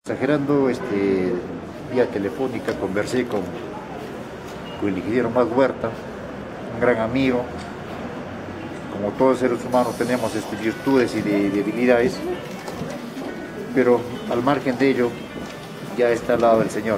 Exagerando, vía telefónica conversé con el ingeniero Max Huerta, un gran amigo. Como todos seres humanos tenemos virtudes y debilidades, pero al margen de ello ya está al lado del Señor.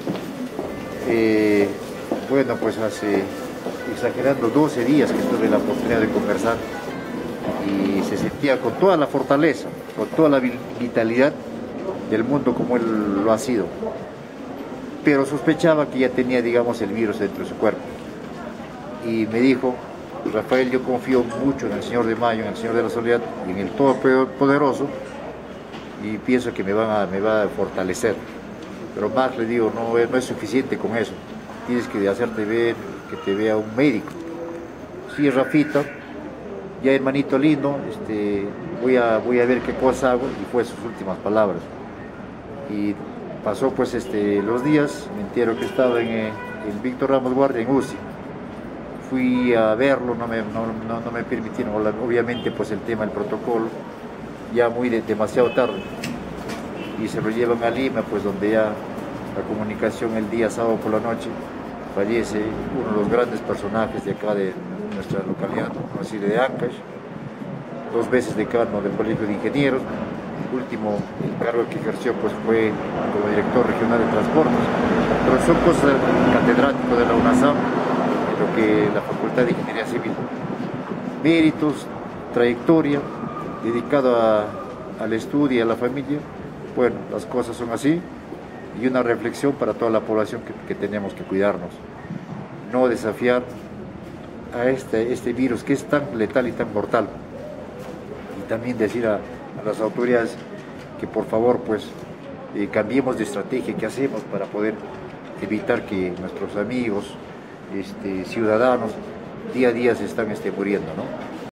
Bueno, pues hace, exagerando, 12 días que tuve la oportunidad de conversar y se sentía con toda la fortaleza, con toda la vitalidad del mundo como él lo ha sido, pero sospechaba que ya tenía, digamos, el virus dentro de su cuerpo. Y me dijo: Rafael, yo confío mucho en el Señor de Mayo, en el Señor de la Soledad y en el Todopoderoso, y pienso que me va a fortalecer. Pero más le digo, no es suficiente con eso, tienes que hacerte ver, que te vea un médico. Sí, Rafita, ya hermanito lindo, voy a ver qué cosa hago, y fue sus últimas palabras. Y pasó pues los días, me entero que estaba en Víctor Ramos Guardia, en UCI. Fui a verlo, no me permitieron, obviamente pues el tema del protocolo, ya demasiado tarde. Y se lo llevan a Lima, pues donde ya la comunicación el día sábado por la noche, fallece uno de los grandes personajes de acá de nuestra localidad, conocido de Ancash, 2 veces decano del Colegio de Ingenieros. Último, el cargo que ejerció pues fue como director regional de transportes, pero son cosas del catedrático de la UNASAM, en lo que la Facultad de Ingeniería Civil. Méritos, trayectoria, dedicado al estudio y a la familia. Bueno, las cosas son así, y una reflexión para toda la población que tenemos que cuidarnos, no desafiar a este virus que es tan letal y tan mortal, y también decir a las autoridades que por favor pues cambiemos de estrategia, que hacemos para poder evitar que nuestros amigos, ciudadanos, día a día se están muriendo, ¿no?